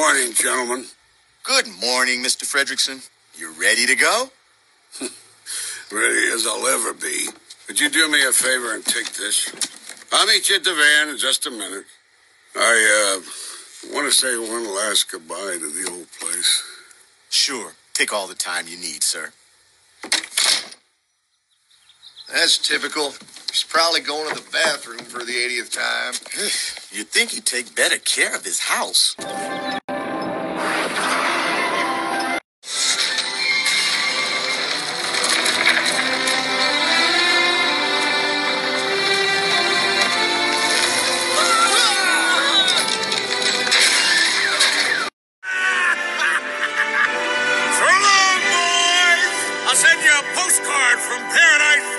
morning, gentlemen. Good morning, Mr. Fredrickson. You ready to go? Ready as I'll ever be. Would you do me a favor and take this? I'll meet you at the van in just a minute. I want to say one last goodbye to the old place. Sure. Take all the time you need, sir. That's typical. He's probably going to the bathroom for the 80th time. You'd think he'd take better care of his house. So long, boys! I'll send you a postcard from Paradise